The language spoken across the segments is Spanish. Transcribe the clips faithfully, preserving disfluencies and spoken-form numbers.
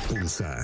Pulsar.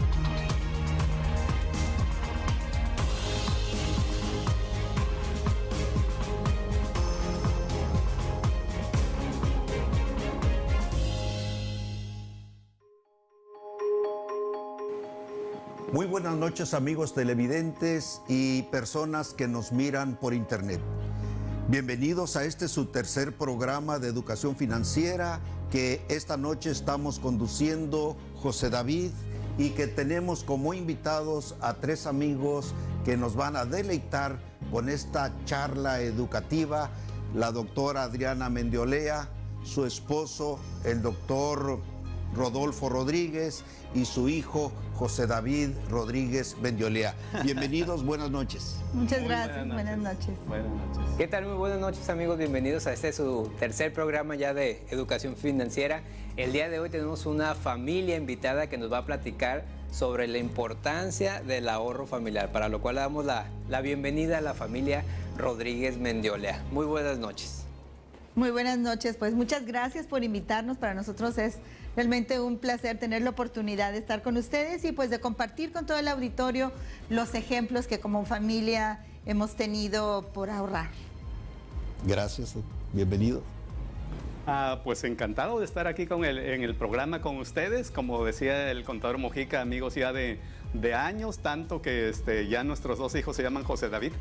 Muy buenas noches, amigos televidentes y personas que nos miran por internet. Bienvenidos a este su tercer programa de educación financiera que esta noche estamos conduciendo José David y que tenemos como invitados a tres amigos que nos van a deleitar con esta charla educativa: la doctora Adriana Mendiolea, su esposo, el doctor Rodolfo Rodríguez, y su hijo José David Rodríguez Mendiolea. Bienvenidos, buenas noches. Muchas Muy gracias, buenas noches. buenas noches. Buenas noches. ¿Qué tal? Muy buenas noches, amigos. Bienvenidos a este su tercer programa ya de educación financiera. El día de hoy tenemos una familia invitada que nos va a platicar sobre la importancia del ahorro familiar, para lo cual le damos la, la bienvenida a la familia Rodríguez Mendiolea. Muy buenas noches. Muy buenas noches, pues muchas gracias por invitarnos. Para nosotros es realmente un placer tener la oportunidad de estar con ustedes y pues de compartir con todo el auditorio los ejemplos que como familia hemos tenido por ahorrar. Gracias, bienvenido. Ah, pues encantado de estar aquí con el, en el programa con ustedes. Como decía el contador Mojica, amigos ya de, de años, tanto que este, ya nuestros dos hijos se llaman José David.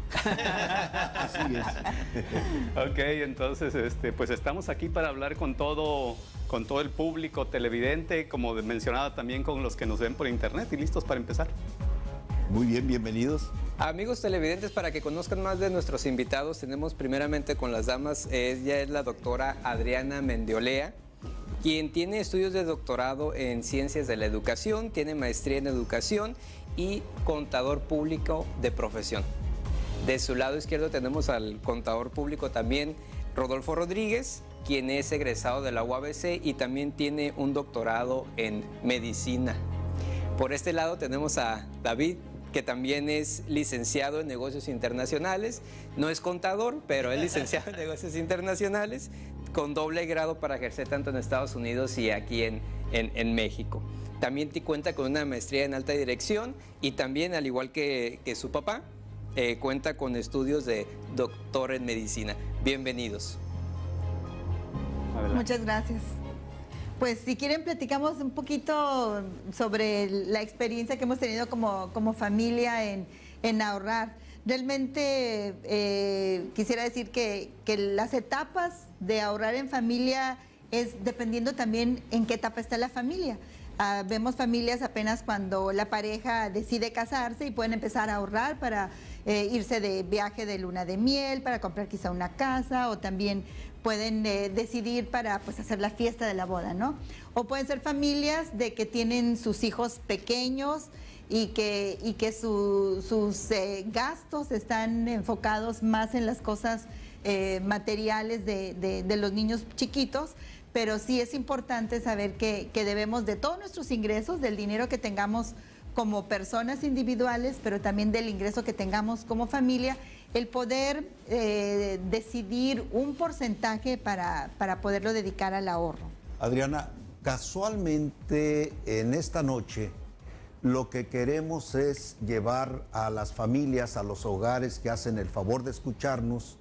Así es. Ok, entonces este, pues estamos aquí para hablar con todo, con todo el público televidente, como mencionaba también con los que nos ven por internet, y listos para empezar. Muy bien, bienvenidos. Amigos televidentes, para que conozcan más de nuestros invitados, tenemos primeramente con las damas, ella es la doctora Adriana Mendiolea, quien tiene estudios de doctorado en Ciencias de la Educación, tiene maestría en Educación y contador público de profesión. De su lado izquierdo tenemos al contador público también, Rodolfo Rodríguez, quien es egresado de la U A B C y también tiene un doctorado en Medicina. Por este lado tenemos a David, que también es licenciado en negocios internacionales, no es contador, pero es licenciado en negocios internacionales, con doble grado para ejercer tanto en Estados Unidos y aquí en, en, en México. También te cuenta con una maestría en alta dirección y también, al igual que, que su papá, eh, cuenta con estudios de doctor en medicina. Bienvenidos. Adelante. Muchas gracias. Pues si quieren platicamos un poquito sobre la experiencia que hemos tenido como, como familia en, en ahorrar. Realmente eh, quisiera decir que, que las etapas de ahorrar en familia es dependiendo también en qué etapa está la familia. Uh, vemos familias apenas cuando la pareja decide casarse y pueden empezar a ahorrar para eh, irse de viaje de luna de miel, para comprar quizá una casa, o también pueden eh, decidir para pues, hacer la fiesta de la boda, ¿no? O pueden ser familias de que tienen sus hijos pequeños y que, y que su, sus eh, gastos están enfocados más en las cosas eh, materiales de, de, de los niños chiquitos. Pero sí es importante saber que, que debemos de todos nuestros ingresos, del dinero que tengamos como personas individuales, pero también del ingreso que tengamos como familia, el poder eh, decidir un porcentaje para, para poderlo dedicar al ahorro. Adriana, casualmente en esta noche lo que queremos es llevar a las familias, a los hogares que hacen el favor de escucharnos,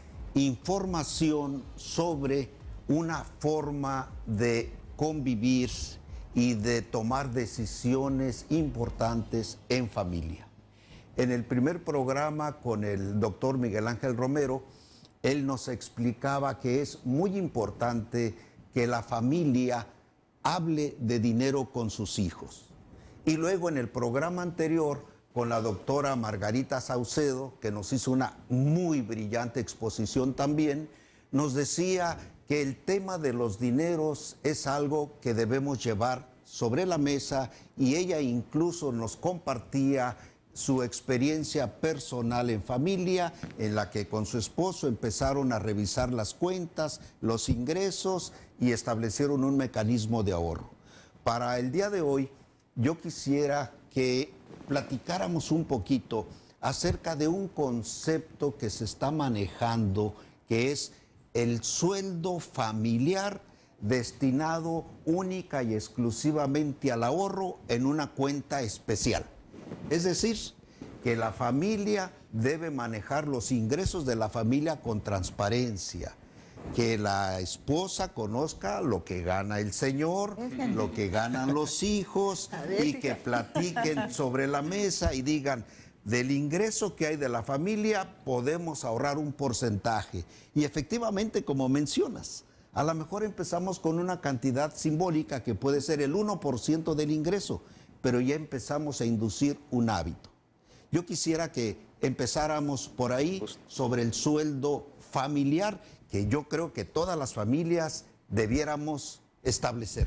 información sobre una forma de convivir y de tomar decisiones importantes en familia. En el primer programa con el doctor Miguel Ángel Romero, él nos explicaba que es muy importante que la familia hable de dinero con sus hijos. Y luego en el programa anterior con la doctora Margarita Saucedo, que nos hizo una muy brillante exposición también, nos decía que el tema de los dineros es algo que debemos llevar sobre la mesa, y ella incluso nos compartía su experiencia personal en familia, en la que con su esposo empezaron a revisar las cuentas, los ingresos, y establecieron un mecanismo de ahorro. Para el día de hoy, yo quisiera que platicáramos un poquito acerca de un concepto que se está manejando, que es el sueldo familiar destinado única y exclusivamente al ahorro en una cuenta especial. Es decir, que la familia debe manejar los ingresos de la familia con transparencia, que la esposa conozca lo que gana el señor, lo que ganan los hijos, y que platiquen sobre la mesa y digan, del ingreso que hay de la familia podemos ahorrar un porcentaje. Y efectivamente, como mencionas, a lo mejor empezamos con una cantidad simbólica que puede ser el uno por ciento del ingreso, pero ya empezamos a inducir un hábito. Yo quisiera que empezáramos por ahí sobre el sueldo familiar, que yo creo que todas las familias debiéramos establecer.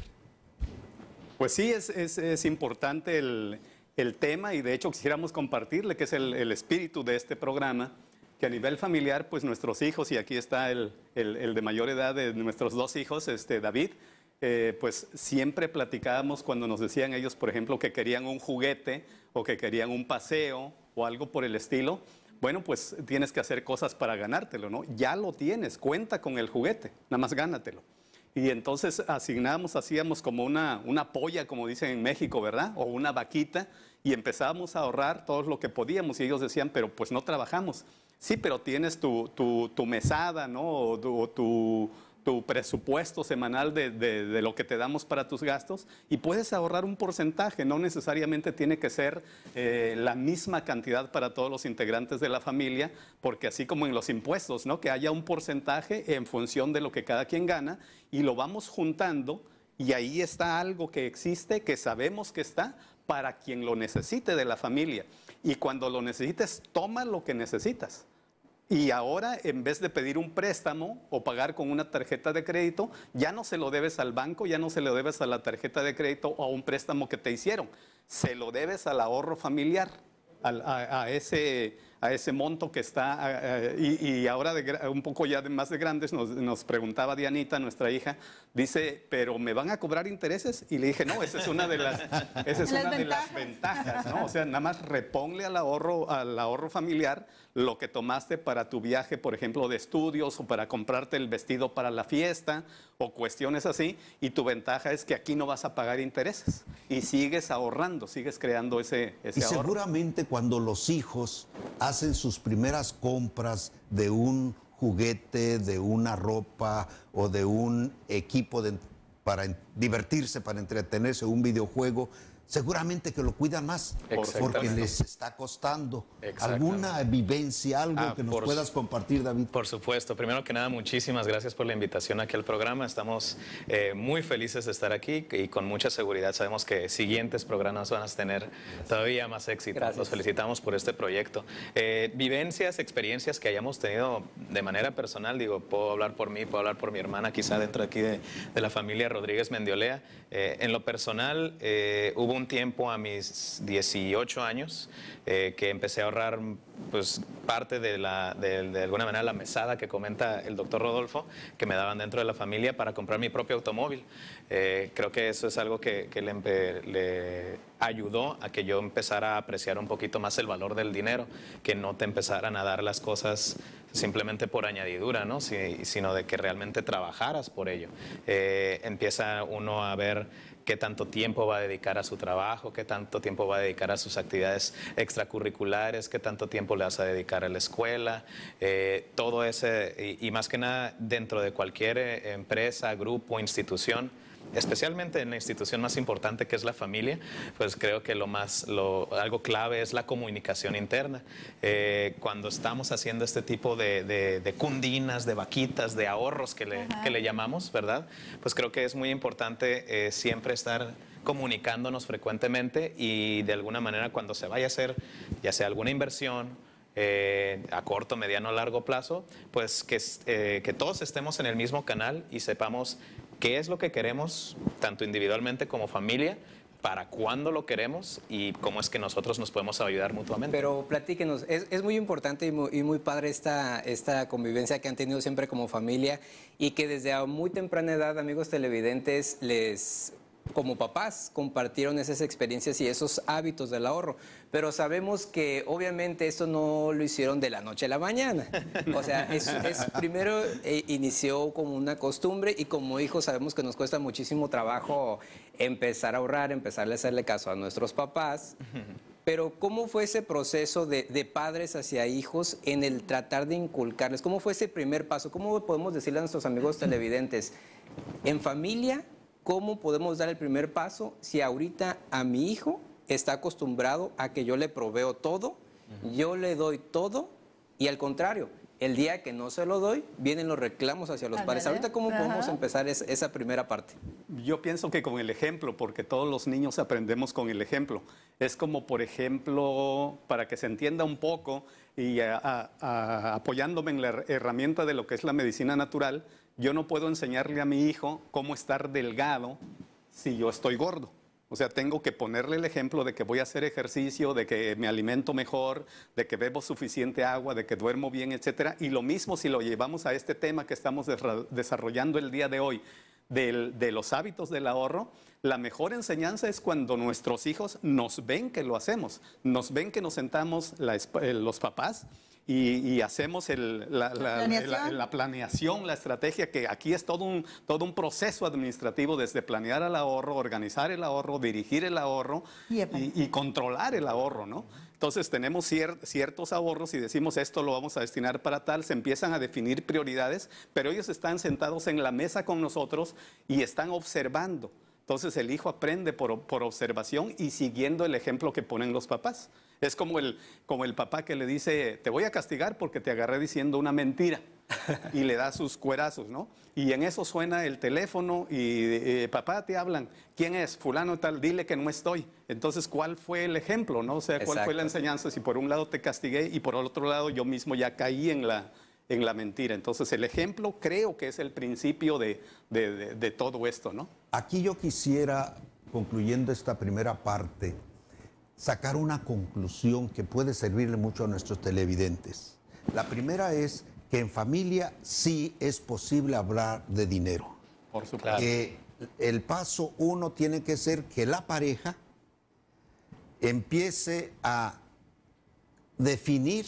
Pues sí, es, es, es importante el, el tema, y de hecho quisiéramos compartirle que es el, el espíritu de este programa, que a nivel familiar, pues nuestros hijos, y aquí está el, el, el de mayor edad de nuestros dos hijos, este, David, eh, pues siempre platicábamos cuando nos decían ellos, por ejemplo, que querían un juguete o que querían un paseo o algo por el estilo. Bueno, pues tienes que hacer cosas para ganártelo, ¿no? Ya lo tienes, cuenta con el juguete, nada más gánatelo. Y entonces asignamos, hacíamos como una, una polla, como dicen en México, ¿verdad? O una vaquita, y empezábamos a ahorrar todo lo que podíamos. Y ellos decían, pero pues no trabajamos. Sí, pero tienes tu, tu, tu mesada, ¿no? O tu, o tu, tu presupuesto semanal de, de, de lo que te damos para tus gastos, y puedes ahorrar un porcentaje. No necesariamente tiene que ser eh, la misma cantidad para todos los integrantes de la familia, porque así como en los impuestos, ¿no? Que haya un porcentaje en función de lo que cada quien gana, y lo vamos juntando, y ahí está algo que existe, que sabemos que está, para quien lo necesite de la familia. Y cuando lo necesites, toma lo que necesitas. Y ahora, en vez de pedir un préstamo o pagar con una tarjeta de crédito, ya no se lo debes al banco, ya no se lo debes a la tarjeta de crédito o a un préstamo que te hicieron. Se lo debes al ahorro familiar, al, a, a, ese, a ese monto que está. A, a, y, y ahora, de, un poco ya de más de grandes, nos, nos preguntaba Dianita, nuestra hija, dice, ¿pero me van a cobrar intereses? Y le dije, no, esa es una de las, esa es una de las ventajas, ¿no? O sea, nada más reponle al ahorro, al ahorro familiar lo que tomaste para tu viaje, por ejemplo, de estudios, o para comprarte el vestido para la fiesta, o cuestiones así, y tu ventaja es que aquí no vas a pagar intereses, y sigues ahorrando, sigues creando ese, ese y ahorro. Seguramente cuando los hijos hacen sus primeras compras de un juguete, de una ropa o de un equipo de, para divertirse, para entretenerse, un videojuego, seguramente que lo cuidan más, porque les está costando. ¿Alguna vivencia, algo ah, que nos puedas compartir, David? Por supuesto. Primero que nada, muchísimas gracias por la invitación aquí al programa. Estamos eh, muy felices de estar aquí, y con mucha seguridad sabemos que siguientes programas van a tener todavía más éxito. Gracias. Los felicitamos por este proyecto. Eh, vivencias, experiencias que hayamos tenido de manera personal, digo, puedo hablar por mí, puedo hablar por mi hermana, quizá dentro de aquí de, de la familia Rodríguez Mendiolea. Eh, en lo personal, eh, hubo un tiempo a mis dieciocho años eh, que empecé a ahorrar pues parte de, la, de, de alguna manera la mesada que comenta el doctor Rodolfo, que me daban dentro de la familia para comprar mi propio automóvil. Eh, creo que eso es algo que, que le, le ayudó a que yo empezara a apreciar un poquito más el valor del dinero, que no te empezaran a dar las cosas simplemente por añadidura, ¿no? Si, sino de que realmente trabajaras por ello. Eh, empieza uno a ver qué tanto tiempo va a dedicar a su trabajo, qué tanto tiempo va a dedicar a sus actividades extracurriculares, qué tanto tiempo le vas a dedicar a la escuela, eh, todo ese, y, y más que nada dentro de cualquier eh, empresa, grupo, institución, especialmente en la institución más importante que es la familia, pues creo que lo más, lo, algo clave es la comunicación interna. Eh, cuando estamos haciendo este tipo de, de, de cundinas, de vaquitas, de ahorros que le, que le llamamos, ¿verdad? Pues creo que es muy importante eh, siempre estar comunicándonos frecuentemente, y de alguna manera cuando se vaya a hacer, ya sea alguna inversión, Eh, a corto, mediano o largo plazo, pues que, eh, que todos estemos en el mismo canal y sepamos qué es lo que queremos, tanto individualmente como familia, para cuándo lo queremos y cómo es que nosotros nos podemos ayudar mutuamente. Pero platíquenos, es, es muy importante y muy, y muy padre esta, esta convivencia que han tenido siempre como familia, y que desde a muy temprana edad, amigos televidentes, les como papás compartieron esas experiencias y esos hábitos del ahorro, pero sabemos que obviamente esto no lo hicieron de la noche a la mañana. O sea, es, es primero eh, inició como una costumbre y como hijos sabemos que nos cuesta muchísimo trabajo empezar a ahorrar, empezar a hacerle caso a nuestros papás. Pero ¿cómo fue ese proceso de, de padres hacia hijos en el tratar de inculcarles? ¿Cómo fue ese primer paso? ¿Cómo podemos decirle a nuestros amigos televidentes, en familia, cómo podemos dar el primer paso si ahorita a mi hijo está acostumbrado a que yo le proveo todo, uh-huh. yo le doy todo y al contrario, el día que no se lo doy, vienen los reclamos hacia los padres? Ahorita, ¿cómo Ajá. podemos empezar es, esa primera parte? Yo pienso que con el ejemplo, porque todos los niños aprendemos con el ejemplo. Es como, por ejemplo, para que se entienda un poco y a, a, a, apoyándome en la herramienta de lo que es la medicina natural, yo no puedo enseñarle a mi hijo cómo estar delgado si yo estoy gordo. O sea, tengo que ponerle el ejemplo de que voy a hacer ejercicio, de que me alimento mejor, de que bebo suficiente agua, de que duermo bien, etcétera. Y lo mismo si lo llevamos a este tema que estamos desarrollando el día de hoy, del, de los hábitos del ahorro. La mejor enseñanza es cuando nuestros hijos nos ven que lo hacemos, nos ven que nos sentamos la, los papás y, y hacemos el, la, la, ¿Planeación? La, la planeación, la estrategia, que aquí es todo un, todo un proceso administrativo, desde planear el ahorro, organizar el ahorro, dirigir el ahorro y, y controlar el ahorro, ¿no? Entonces tenemos cier, ciertos ahorros y decimos esto lo vamos a destinar para tal, se empiezan a definir prioridades, pero ellos están sentados en la mesa con nosotros y están observando. Entonces el hijo aprende por, por observación y siguiendo el ejemplo que ponen los papás. Es como el, como el papá que le dice, te voy a castigar porque te agarré diciendo una mentira, y le da sus cuerazos, ¿no? Y en eso suena el teléfono y eh, papá, te hablan, ¿quién es? Fulano tal, dile que no estoy. Entonces, ¿cuál fue el ejemplo, no? O sea, ¿cuál Exacto. fue la enseñanza? Si por un lado te castigué y por el otro lado yo mismo ya caí en la, en la mentira. Entonces, el ejemplo creo que es el principio de, de, de, de todo esto, ¿no? Aquí yo quisiera, concluyendo esta primera parte, sacar una conclusión que puede servirle mucho a nuestros televidentes. La primera es que en familia sí es posible hablar de dinero. Por supuesto. Que el paso uno tiene que ser que la pareja empiece a definir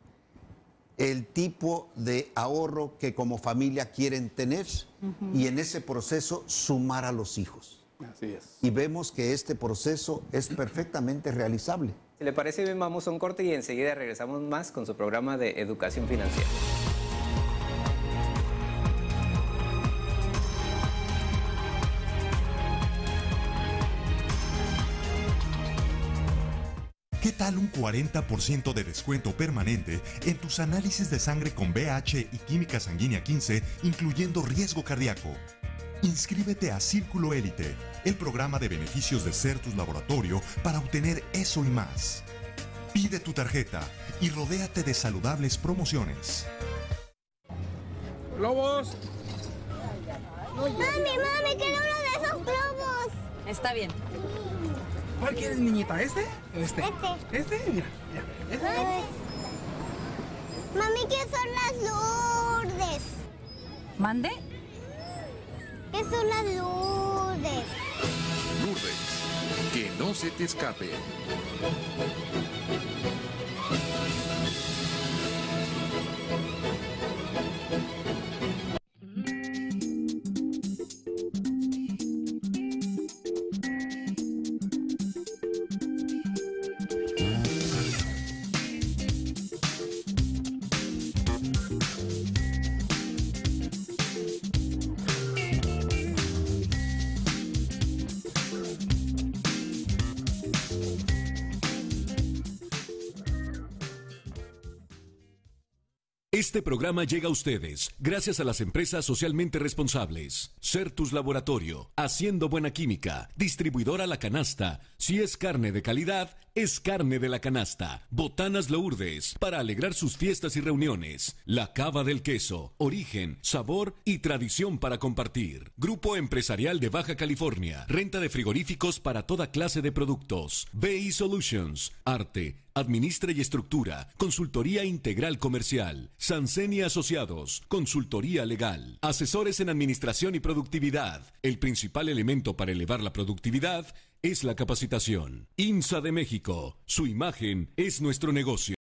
el tipo de ahorro que como familia quieren tener uh-huh. y en ese proceso sumar a los hijos. Así es. Y vemos que este proceso es perfectamente realizable. Si le parece bien, vamos a un corte y enseguida regresamos más con su programa de educación financiera. ¿Qué tal un cuarenta por ciento de descuento permanente en tus análisis de sangre con B H y química sanguínea quince, incluyendo riesgo cardíaco? Inscríbete a Círculo Élite, el programa de beneficios de Certus Laboratorio para obtener eso y más. Pide tu tarjeta y rodéate de saludables promociones. ¡Globos! Mami, mami, quiero uno de esos globos. Está bien. ¿Cuál quieres, niñita? ¿Este? Este. Este. ¿Este? Mira, mira. ¿Este? Mami, mami, ¿qué son las Lourdes? ¿Mande? ¿Qué son las Lourdes? Lourdes, que no se te escape. Este programa llega a ustedes gracias a las empresas socialmente responsables. Certus Laboratorio, haciendo buena química. Distribuidora La Canasta. Si es carne de calidad, es carne de La Canasta. Botanas Lourdes, para alegrar sus fiestas y reuniones. La Cava del Queso, origen, sabor y tradición para compartir. Grupo Empresarial de Baja California. Renta de frigoríficos para toda clase de productos. B I Solutions, arte, Administra y estructura, consultoría integral comercial. Sanseni Asociados, consultoría legal. Asesores en administración y productividad. El principal elemento para elevar la productividad es la capacitación. IMSA de México, su imagen es nuestro negocio.